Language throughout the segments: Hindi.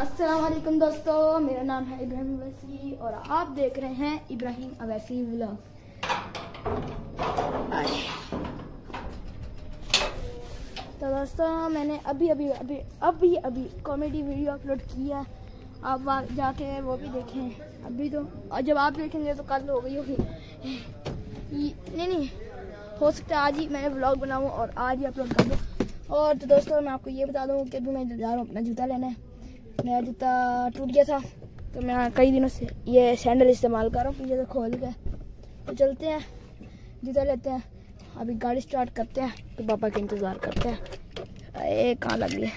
अस्सलाम वालेकुम दोस्तों, मेरा नाम है इब्राहिम अवैसी और आप देख रहे हैं इब्राहिम अवैसी व्लॉग। तो दोस्तों मैंने अभी कॉमेडी वीडियो अपलोड किया है, आप वहाँ जाके वो भी देखें अभी तो, और जब आप देखेंगे तो कल हो गई होगी। नहीं हो सकता है आज ही मैं व्लॉग बनाऊँ और आज ही अपलोड कर दूँ। और तो दोस्तों मैं आपको ये बता दूँ कि अभी मैं जा रहा हूँ अपना जूता लेने। मेरा जूता टूट गया था तो मैं कई दिनों से ये सैंडल इस्तेमाल कर रहा हूँ, पीछे से खोल के। तो चलते हैं जूता लेते हैं, अभी गाड़ी स्टार्ट करते हैं तो पापा का इंतज़ार करते हैं। ये कहाँ लग गई,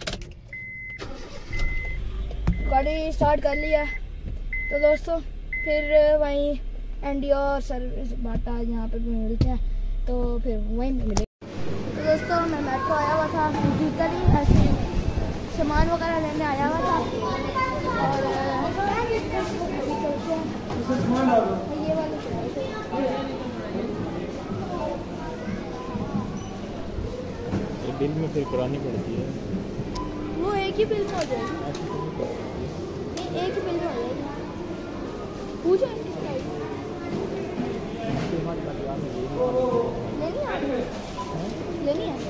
गाड़ी स्टार्ट कर लिया है। तो दोस्तों फिर वहीं एनडी और सर्विस बाटा यहाँ पे भी मिलते हैं, तो फिर वहीं मिले। तो दोस्तों मैं मेट्रो आया हुआ था, जूता नहीं ऐसे सामान वगैरह लेने आया हुआ था। और ये वाली बिल में फिर करानी पड़ती है, वो एक ही बिल में हो जाएगी। नहीं एक ही बिल में हो जाएगी, पूछो लेनी है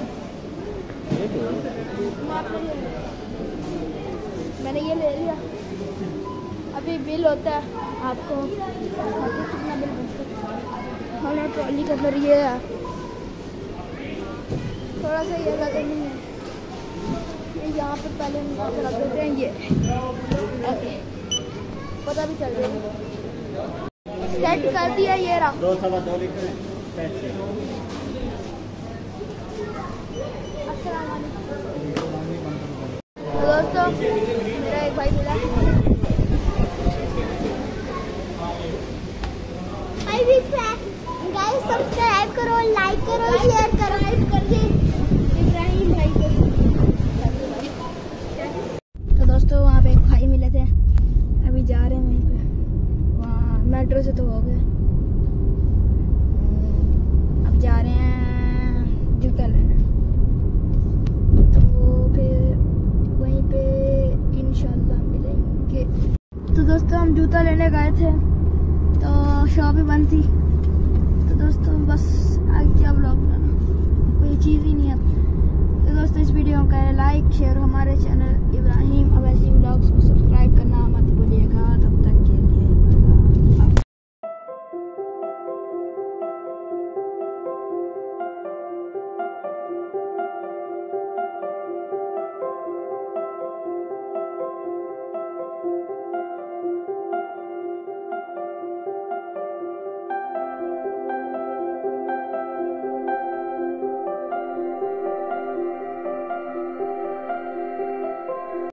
मैंने ये ले लिया। अभी बिल होता है आपको कितना बिल बनता है। हमने ट्रॉली के अंदर ये है, थोड़ा सा ये लगा नहीं है, यहाँ पे पहले रख देते हैं, ये पता भी चल रहा है। सेट कर दिया ये रहा। 2 लीटर दोस्तों मेरा एक भाई मिला। गाइस सब्सक्राइब करो, लाइक करो, शेयर करो, हेल्प करिए इब्राहिम भाई को। तो दोस्तों वहाँ पे एक भाई मिले थे, अभी जा रहे हैं वहीं पे। वहाँ मेट्रो से तो हो गए, अब जा रहे हैं जूता लेने। इंशाल्लाह मिलेंगे। तो दोस्तों हम जूता लेने गए थे तो शॉप भी बंद थी। तो दोस्तों बस आगे क्या ब्लॉग बनाना, कोई चीज़ ही नहीं है। तो दोस्तों इस वीडियो को लाइक शेयर, हमारे चैनल इब्राहिम अवैसी व्लॉग्स को